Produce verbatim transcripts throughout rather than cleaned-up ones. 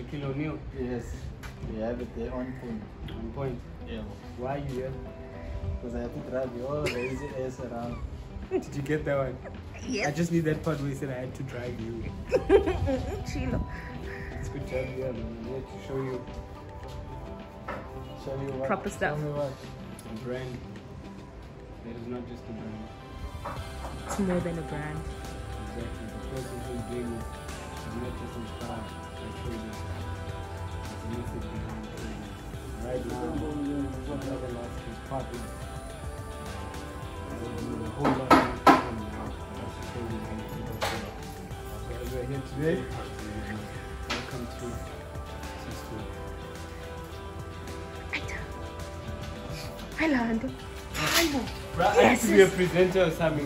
Kilo Neil? Yes. We have it there on point. On point? Yeah. Why are you here? Because I have to drive you all the easy ass around. Did you get that one? Yes. I just need that part where he said I had to drive you. Chilo. It's good job, yeah, man. We had to show you. Show you what? Proper stuff. Show me what? A brand. That is not just a brand. It's more than a brand. Exactly. The person who's doing it is not just inspired by trading. It's a method behind trading. Right now, the last is popping. There's a whole lot of people now. That's the trading and people say. So as we're here today, welcome to Cisco. I learned. I know. Right, I have to be a presenter or something.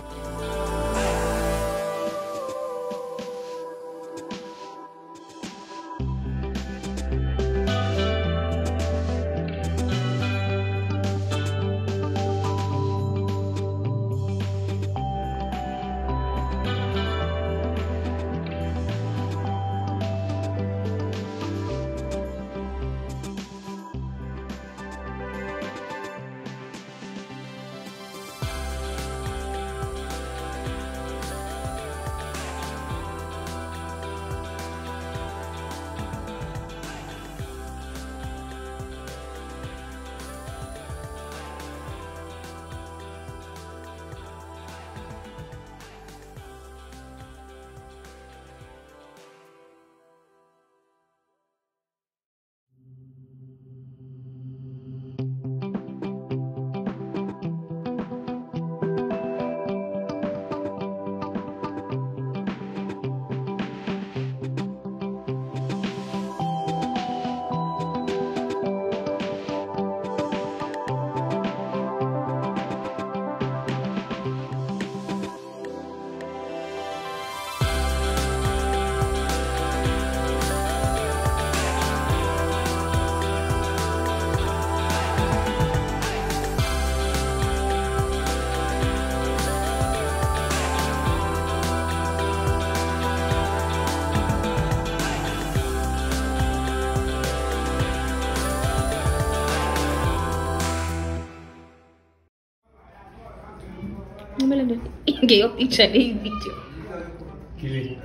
Ngeyo picture leyi video. Kili.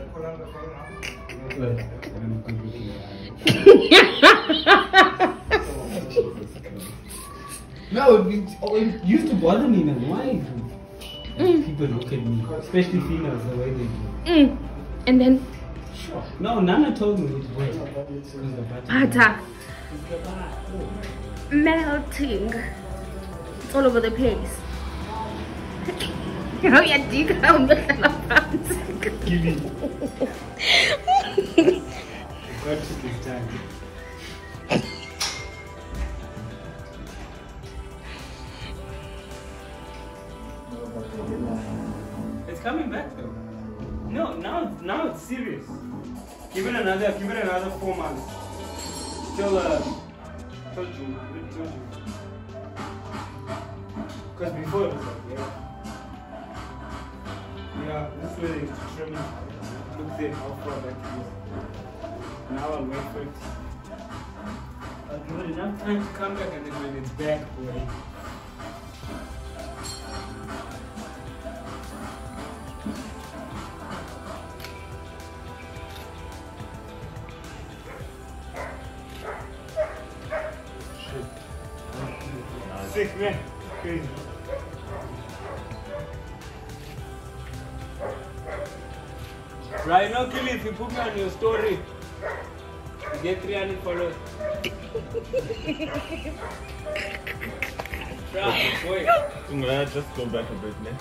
No, it, oh, it used to bother me now. Why do Mm. people look at me, especially females, the way they do? Mm. And then Sure. No, Nana told me which way. Because the butter. butter melting. It's all over the place. How you dig around the pants? Kili. Got to this time. It's coming back though. No, now now it's serious. Give it another give it another four months. Till uh till June. Till June. Because before it was like, yeah. Yeah, that's where they trim it. Look there how far back it is. Now I'll wait for it. I'll give it enough time to come back and then when it's back, boy. Sick, man. Crazy. Right now, Kili, if you put me on your story, you get three hundred followers. Right, boy. I'm gonna just go back a bit, man.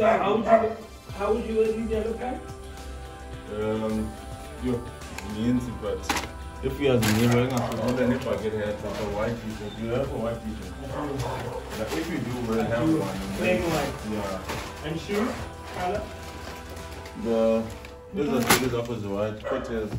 So how would you how would you wear these yellow pants? Um, yo, means but if you have the wearing a golden if I get hair to a white t-shirt, you have a white t-shirt. But if you do wear have one, Plain white. Yeah. And shoes? Color? The this is this up as white. Put his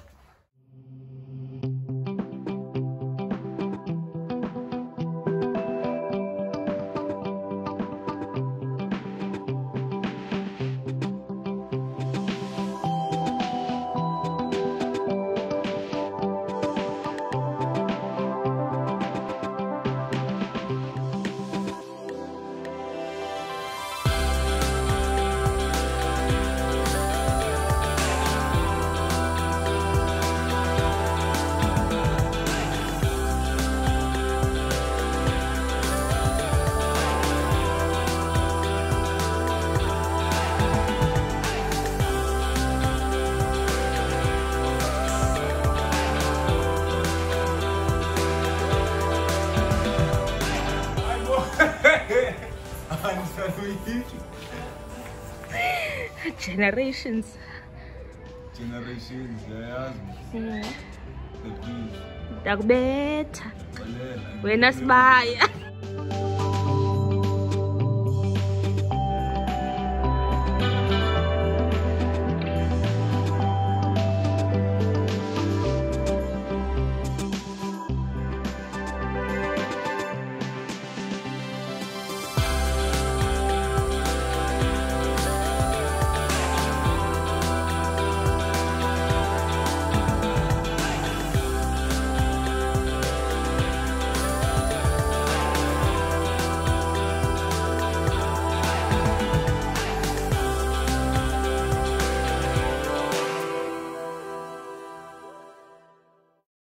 Generations. Generations, yeah. Dakubetha. Wena sibaya.